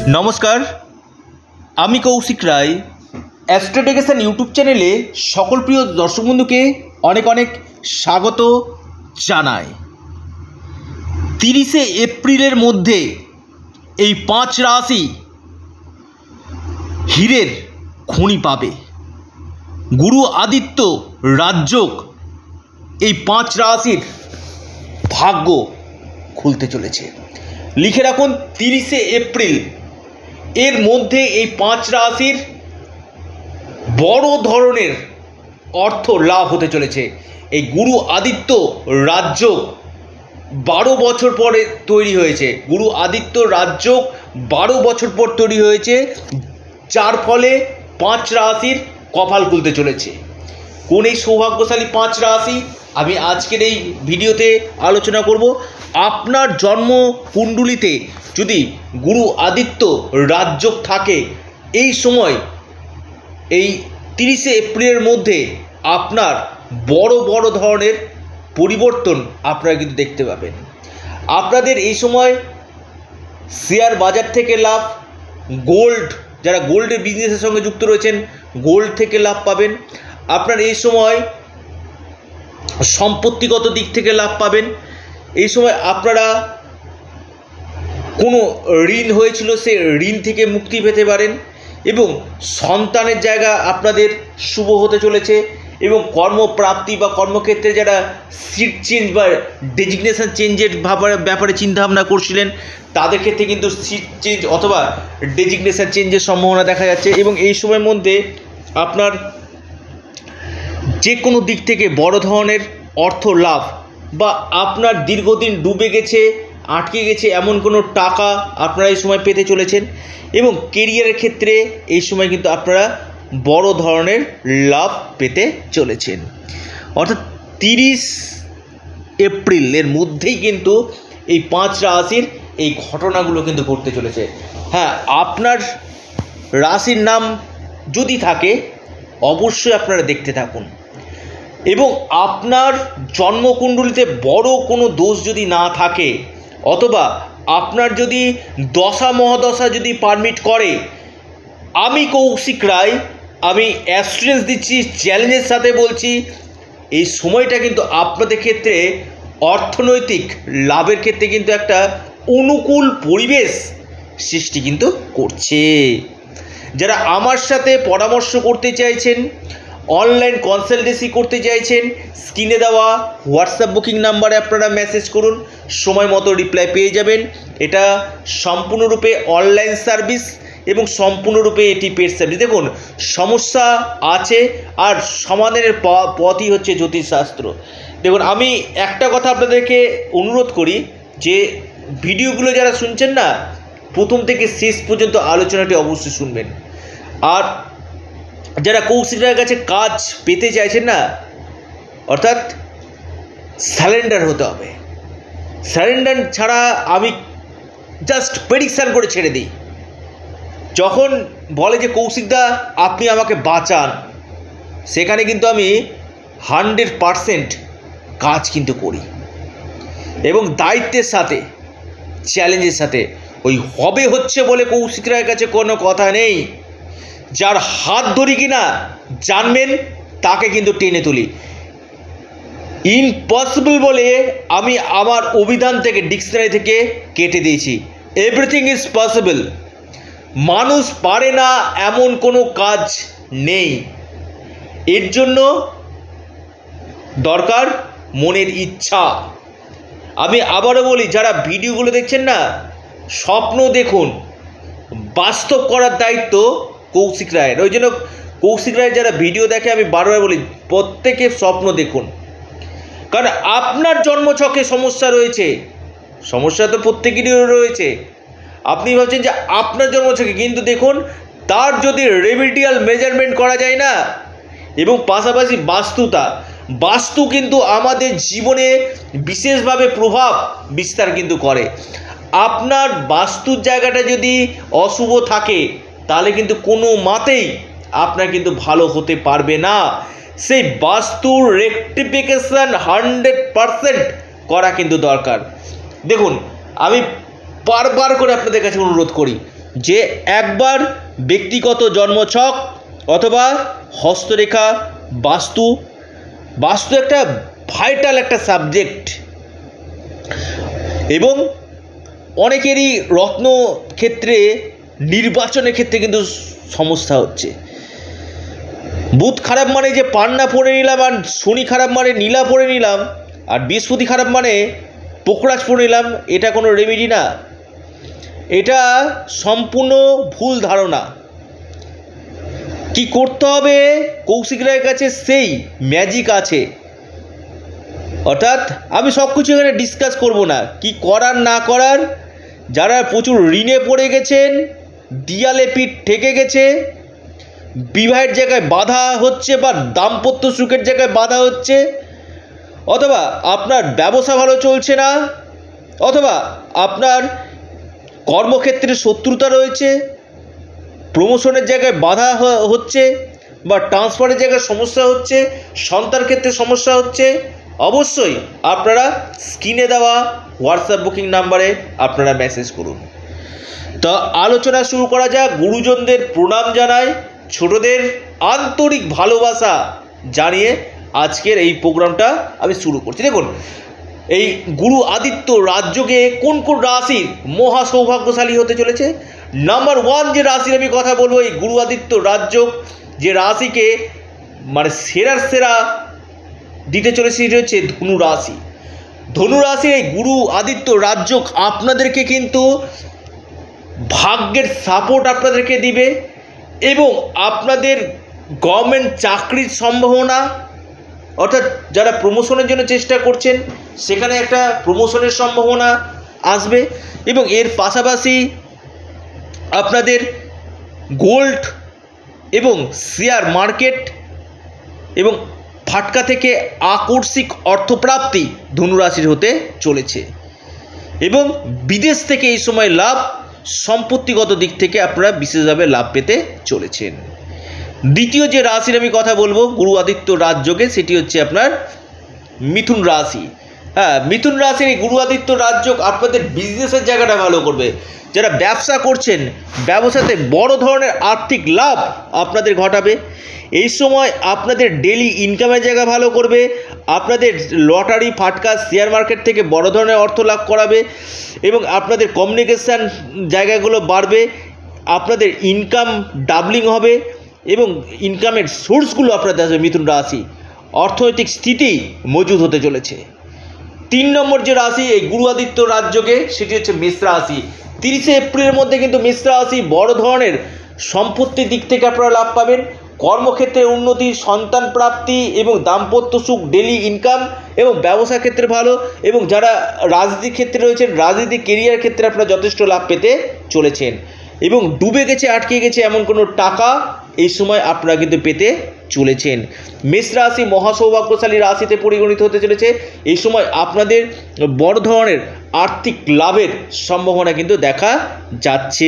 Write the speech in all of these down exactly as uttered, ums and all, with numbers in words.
নমস্কার, আমি কৌশিক রায়। অ্যাস্ট্রোডিকেশন ইউটিউব চ্যানেলে সকল প্রিয় দর্শক বন্ধুকে অনেক অনেক স্বাগত জানাই। তিরিশে এপ্রিলের মধ্যে এই পাঁচ রাশি হীরের খনি পাবে। গুরু আদিত্য রাজযোগ এই পাঁচ রাশির ভাগ্য খুলতে চলেছে। লিখে রাখুন, তিরিশে এপ্রিল এর মধ্যে এই পাঁচ রাশির বড় ধরনের অর্থ লাভ হতে চলেছে। এই গুরু আদিত্য রাজযোগ বারো বছর পরে তৈরি হয়েছে। গুরু আদিত্য রাজযোগ বারো বছর পর তৈরি হয়েছে, যার ফলে পাঁচ রাশির কপাল খুলতে চলেছে। কোন এই সৌভাগ্যশালী পাঁচ রাশি আমি আজকের এই ভিডিওতে আলোচনা করব। আপনার জন্ম কুণ্ডলিতে যদি গুরু আদিত্য রাজযোগ থাকে, এই সময় এই তিরিশে এপ্রিলের মধ্যে আপনার বড় বড় ধরনের পরিবর্তন আপনারা কিন্তু দেখতে পাবেন। আপনাদের এই সময় শেয়ার বাজার থেকে লাভ, গোল্ড, যারা গোল্ডের বিজনেসের সঙ্গে যুক্ত রয়েছেন গোল্ড থেকে লাভ পাবেন। আপনার এই সময় সম্পত্তিগত দিক থেকে লাভ পাবেন। এই সময় আপনারা কোনো ঋণ হয়েছিল সে ঋণ থেকে মুক্তি পেতে পারেন এবং সন্তানের জায়গা আপনাদের শুভ হতে চলেছে। এবং কর্মপ্রাপ্তি বা কর্মক্ষেত্রে যারা সিট চেঞ্জ বা ডেজিগনেশন চেঞ্জের ব্যাপারে ব্যাপারে চিন্তাভাবনা করছিলেন, তাদের ক্ষেত্রে কিন্তু সিট চেঞ্জ অথবা ডেজিগনেশন চেঞ্জের সম্ভাবনা দেখা যাচ্ছে। এবং এই সময়ের মধ্যে আপনার যে কোনো দিক থেকে বড় ধরনের অর্থ লাভ বা আপনার দীর্ঘদিন ডুবে গেছে, আটকে গেছে এমন কোনো টাকা আপনারা এই সময় পেতে চলেছেন। এবং কেরিয়ারের ক্ষেত্রে এই সময় কিন্তু আপনারা বড় ধরনের লাভ পেতে চলেছেন। অর্থাৎ তিরিশ এপ্রিলের মধ্যেই কিন্তু এই পাঁচ রাশির এই ঘটনাগুলো কিন্তু ঘটতে চলেছে। হ্যাঁ, আপনার রাশির নাম যদি থাকে অবশ্যই আপনারা দেখতে থাকুন। এবং আপনার জন্মকুণ্ডলিতে বড় কোনো দোষ যদি না থাকে, অথবা আপনার যদি দশা মহাদশা যদি পারমিট করে, আমি কৌশিক রায় আমি অ্যাস্ট্রেন্স দিচ্ছি, চ্যালেঞ্জের সাথে বলছি, এই সময়টা কিন্তু আপনাদের ক্ষেত্রে অর্থনৈতিক লাভের ক্ষেত্রে কিন্তু একটা অনুকূল পরিবেশ সৃষ্টি কিন্তু করছে। যারা আমার সাথে পরামর্শ করতে চাইছেন, অনলাইন কনসালটেন্সি করতে চাইছেন, স্ক্রিনে দেওয়া হোয়াটসঅ্যাপ বুকিং নাম্বারে আপনারা মেসেজ করুন, সময় মতো রিপ্লাই পেয়ে যাবেন। এটা সম্পূর্ণরূপে অনলাইন সার্ভিস এবং সম্পূর্ণরূপে এটি পেড সার্ভিস। দেখুন, সমস্যা আছে আর সমাধানের পথই হচ্ছে জ্যোতিষশাস্ত্র। দেখুন, আমি একটা কথা আপনাদেরকে অনুরোধ করি যে ভিডিওগুলো যারা শুনছেন না, প্রথম থেকে শেষ পর্যন্ত আলোচনাটি অবশ্যই শুনবেন। আর যারা কৌশিক রায়ের কাছে কাজ পেতে চাইছেন না, অর্থাৎ স্যালেন্ডার হতে হবে। স্যালেন্ডার ছাড়া আমি জাস্ট প্রেডিকশান করে ছেড়ে দিই। যখন বলে যে কৌশিকদা আপনি আমাকে বাঁচান, সেখানে কিন্তু আমি হান্ড্রেড পারসেন্ট কাজ কিন্তু করি এবং দায়িত্বের সাথে, চ্যালেঞ্জের সাথে। ওই হবে হচ্ছে বলে কৌশিক রায়ের কাছে কোনো কথা নেই। যার হাত ধরি কিনা জানবেন তাকে কিন্তু টেনে তুলি। ইম্পসিবল বলে আমি আমার অভিধান থেকে, ডিকশনারি থেকে কেটে দিয়েছি। Everything is possible. মানুষ পারে না এমন কোনো কাজ নেই। এর জন্য দরকার মনের ইচ্ছা। আমি আবারও বলি, যারা ভিডিওগুলো দেখছেন না, স্বপ্ন দেখুন, বাস্তব করার দায়িত্ব কৌশিক রায়ের। ওই জন্য কৌশিক রায়ের যারা ভিডিও দেখে আমি বারবার বলি, প্রত্যেকে স্বপ্ন দেখুন। কারণ আপনার জন্মছকে সমস্যা রয়েছে, সমস্যা তো প্রত্যেকেরই রয়েছে। আপনি ভাবছেন যে আপনার জন্মছকে, কিন্তু দেখুন তার যদি রেমিডিয়াল মেজারমেন্ট করা যায় না, এবং পাশাপাশি বাস্তুতা, বাস্তু কিন্তু আমাদের জীবনে বিশেষভাবে প্রভাব বিস্তার কিন্তু করে। আপনার বাস্তুর জায়গাটা যদি অশুভ থাকে, তাহলে কিন্তু কোনো মতেই আপনার কিন্তু ভালো হতে পারবে না। সেই বাস্তুর রেকটিফিকেশন হান্ড্রেড পারসেন্ট করা কিন্তু দরকার। দেখুন, আমি বারবার করে আপনাদের কাছে অনুরোধ করি, যে একবার ব্যক্তিগত জন্মছক অথবা হস্তরেখা বাস্তু বাস্তু একটা ভাইটাল একটা সাবজেক্ট, এবং অনেকেরই রত্ন ক্ষেত্রে নির্বাচনের ক্ষেত্রে কিন্তু সমস্যা হচ্ছে। বুধ খারাপ মানে যে পান্না পরে নিলাম, আর শনি খারাপ মানে নীলা পরে নিলাম, আর বৃহস্পতি খারাপ মানে পোকরাজ পরে নিলাম, এটা কোনো রেমেডি না, এটা সম্পূর্ণ ভুল ধারণা। কি করতে হবে কৌশিক রায়ের কাছে সেই ম্যাজিক আছে, অর্থাৎ আমি সব কিছু এখানে ডিসকাস করব না, কি করার না করার। যারা প্রচুর ঋণে পড়ে গেছেন, দিয়ালে পিঠ ঠেকে গেছে, বিবাহের জায়গায় বাধা হচ্ছে বা দাম্পত্য সুখের জায়গায় বাধা হচ্ছে, অথবা আপনার ব্যবসা ভালো চলছে না, অথবা আপনার কর্মক্ষেত্রে শত্রুতা রয়েছে, প্রমোশনের জায়গায় বাধা হচ্ছে বা ট্রান্সফারের জায়গায় সমস্যা হচ্ছে, সন্তান ক্ষেত্রে সমস্যা হচ্ছে, অবশ্যই আপনারা স্ক্রিনে দেওয়া হোয়াটসঅ্যাপ বুকিং নাম্বারে আপনারা মেসেজ করুন। তো আলোচনা শুরু করা যাক। গুরুজনদের প্রণাম জানাই, ছোটদের আন্তরিক ভালোবাসা জানিয়ে আজকের এই প্রোগ্রামটা আমি শুরু করছি। দেখুন, এই গুরু আদিত্য রাজযোগে কোন কোন রাশির মহা সৌভাগ্যশালী হতে চলেছে। নাম্বার ওয়ান যে রাশির আমি কথা বলবো, এই গুরু আদিত্য রাজযোগ যে রাশিকে মানে সেরার সেরা দিতে চলেছে সেটা হচ্ছে ধনু রাশি। ধনু রাশির এই গুরু আদিত্য রাজযোগ আপনাদেরকে কিন্তু ভাগ্যের সাপোর্ট আপনাদেরকে দিবে, এবং আপনাদের গভর্নমেন্ট চাকরির সম্ভাবনা, অর্থাৎ যারা প্রমোশনের জন্য চেষ্টা করছেন সেখানে একটা প্রমোশনের সম্ভাবনা আসবে, এবং এর পাশাপাশি আপনাদের গোল্ড এবং শেয়ার মার্কেট এবং ফাটকা থেকে আকস্মিক অর্থপ্রাপ্তি ধনুরাশির হতে চলেছে, এবং বিদেশ থেকে এই সময় লাভ, সম্পত্তিগত দিক থেকে আপনারা বিশেষভাবে লাভ পেতে চলেছেন। দ্বিতীয় যে রাশির আমি কথা বলবো গুরু আদিত্য রাজযোগে, সেটি হচ্ছে আপনার মিথুন রাশি। হ্যাঁ, মিথুন রাশির এই গুরু আদিত্য রাজযোগ আপনাদের বিজনেসের জায়গাটা ভালো করবে। যারা ব্যবসা করছেন, ব্যবসাতে বড় ধরনের আর্থিক লাভ আপনাদের ঘটাবে। এই সময় আপনাদের ডেলি ইনকামের জায়গা ভালো করবে, আপনাদের লটারি ফাটকা শেয়ার মার্কেট থেকে বড় ধরনের অর্থ লাভ করাবে, এবং আপনাদের কমিউনিকেশান জায়গাগুলো বাড়বে, আপনাদের ইনকাম ডাবলিং হবে, এবং ইনকামের সোর্সগুলো আপনাদের আসবে। মিথুন রাশি অর্থনৈতিক স্থিতি মজুদ হতে চলেছে। তিন নম্বর যে রাশি এই গুরু আদিত্য রাজযোগে, সেটি হচ্ছে মেষ রাশি। তিরিশে এপ্রিলের মধ্যে কিন্তু মেষ রাশি বড় ধরনের সম্পত্তির দিক থেকে আপনারা লাভ পাবেন, কর্মক্ষেত্রে উন্নতি, সন্তান প্রাপ্তি এবং দাম্পত্য সুখ, ডেলি ইনকাম এবং ব্যবসা ক্ষেত্রে ভালো, এবং যারা রাজনীতির ক্ষেত্রে রয়েছেন রাজনীতি কেরিয়ার ক্ষেত্রে আপনারা যথেষ্ট লাভ পেতে চলেছেন, এবং ডুবে গেছে আটকে গেছে এমন কোনো টাকা এই সময় আপনারা কিন্তু পেতে চলেছেন। মেষ রাশি মহা সৌভাগ্যশালী রাশিতে পরিগণিত হতে চলেছে। এই সময় আপনাদের বড় ধরনের আর্থিক লাভের সম্ভাবনা কিন্তু দেখা যাচ্ছে।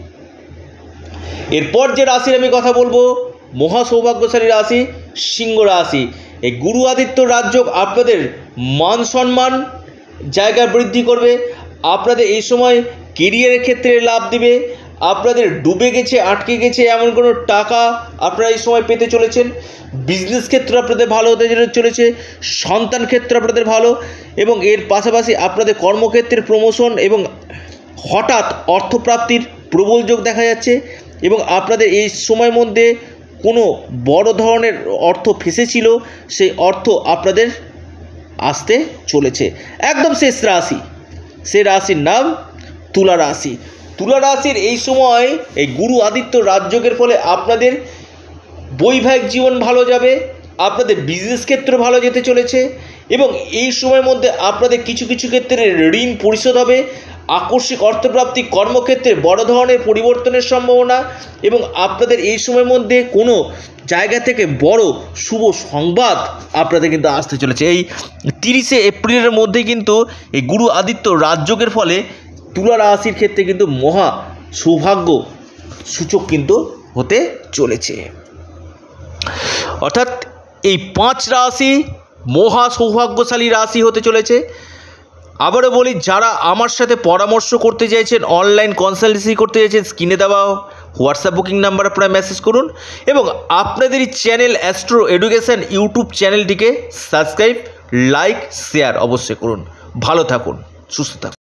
এরপর যে রাশির আমি কথা বলবো মহা সৌভাগ্যশালী রাশি সিংহ রাশি। এই গুরু আদিত্য রাজযোগ আপনাদের মান সম্মান জায়গা বৃদ্ধি করবে, আপনাদের এই সময় কেরিয়ারের ক্ষেত্রে লাভ দিবে, আপনাদের ডুবে গেছে আটকে গেছে এমন কোনো টাকা আপনারা এই সময় পেতে চলেছেন, বিজনেস ক্ষেত্রে আপনাদের ভালো হতে চলেছে, সন্তান ক্ষেত্রে আপনাদের ভালো, এবং এর পাশাপাশি আপনাদের কর্মক্ষেত্রের প্রমোশন এবং হঠাৎ অর্থপ্রাপ্তির প্রবল যোগ দেখা যাচ্ছে, এবং আপনাদের এই সময়ের মধ্যে কোনো বড় ধরনের অর্থ ফেসেছিল সেই অর্থ আপনাদের আসতে চলেছে। একদম শেষ রাশি, সে রাশির নাম তুলা রাশি। তুলা রাশির এই সময় এই গুরু আদিত্য রাজযোগের ফলে আপনাদের বৈবাহিক জীবন ভালো যাবে, আপনাদের বিজনেস ক্ষেত্র ভালো যেতে চলেছে, এবং এই সময়ের মধ্যে আপনাদের কিছু কিছু ক্ষেত্রে ঋণ পরিশোধ হবে, আকস্মিক অর্থপ্রাপ্তি, কর্মক্ষেত্রে বড় ধরনের পরিবর্তনের সম্ভাবনা, এবং আপনাদের এই সময়ের মধ্যে কোনো জায়গা থেকে বড় শুভ সংবাদ আপনাদের কিন্তু আসতে চলেছে। এই তিরিশে এপ্রিলের মধ্যে কিন্তু এই গুরু আদিত্য রাজযোগের ফলে তুলা রাশির ক্ষেত্রে কিন্তু মহা সৌভাগ্য সূচক কিন্তু হতে চলেছে। অর্থাৎ এই পাঁচ রাশি মহা সৌভাগ্যশালী রাশি হতে চলেছে। আবারও বলি, যারা আমার সাথে পরামর্শ করতে চাইছেন, অনলাইন কনসালটেন্সি করতে চাইছেন, স্ক্রিনে দেওয়া হোয়াটসঅ্যাপ বুকিং নাম্বার আপনারা মেসেজ করুন এবং আপনাদের এই চ্যানেল অ্যাস্ট্রো এডুকেশন ইউটিউব চ্যানেলটিকে সাবস্ক্রাইব, লাইক, শেয়ার অবশ্যই করুন। ভালো থাকুন, সুস্থ থাকুন।